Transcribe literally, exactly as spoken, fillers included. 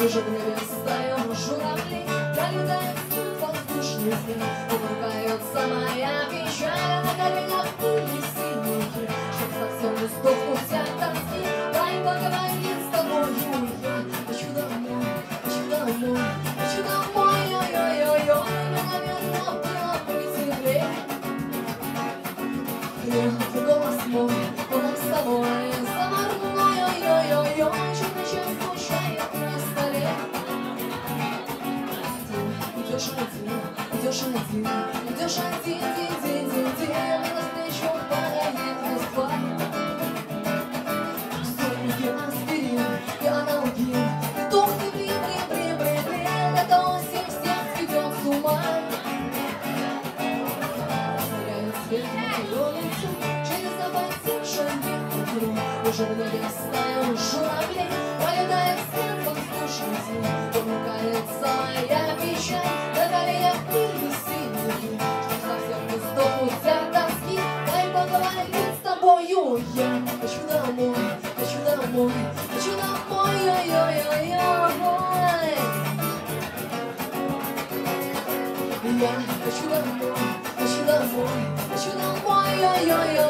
Уже в небе встаем журавли, пролетает воздушный день. Умыкается моя печаль, на коленях пыли синие, чтоб совсем не сдохнуть от тоски. Дай поговорить с тобою я. Хочу домой, хочу домой, хочу домой, ой-ой-ой-ой. Наверное, было бы теплее. Эх, голос мой, голос с тобой, заморной, ой-ой-ой-ой. Черный час скучает на столе. Идешь один, идешь один, идешь один, день, день, день, день. Навстречу падает Москва. Сотни аспирин и аналогин. Вдох ты, блин, блин, блин, блин, блин. Это осень всех сведет с ума. Теряет свет на улицу, через запотевшее метро. Уже в небе стаем журавли, пролетает свет воздушный день. Умыкается моя печаль, на коленях пыли синие, чтоб совсем не сдохнуть от тоски. Дай поговорить с тобою я. Хочу домой, хочу домой, хочу домой, ой-ой-ой-ой. Я хочу домой, хочу домой, хочу домой, ой-ой-ой-ой.